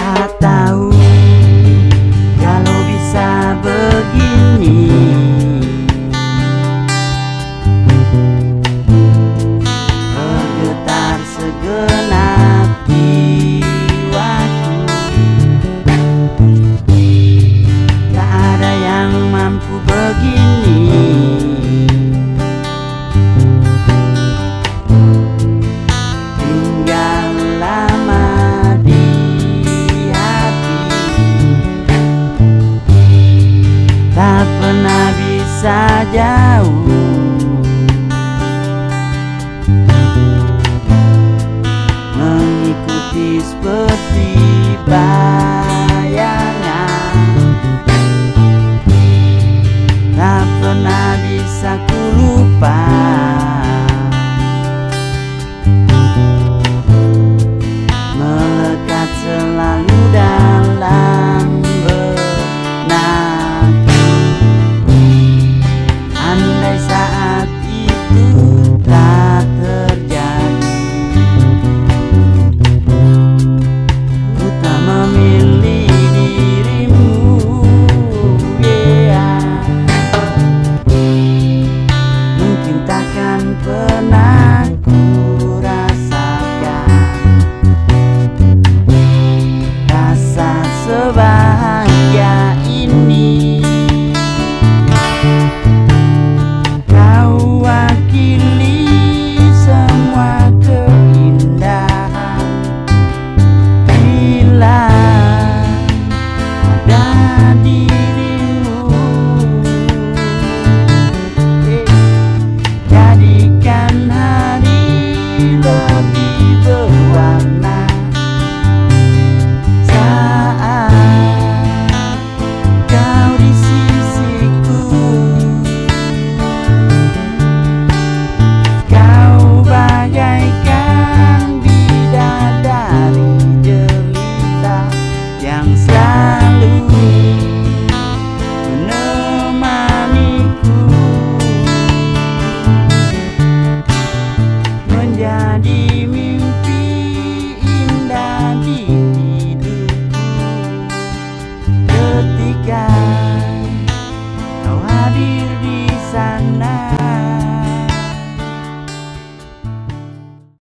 Tak tahu kalau bisa begini, bergetar segenap jiwaku. Tak ada yang mampu begini, tinggal lama di hati, tak pernah bisa jauh, mengikuti seperti bayangan. Tak pernah bisa ku lupa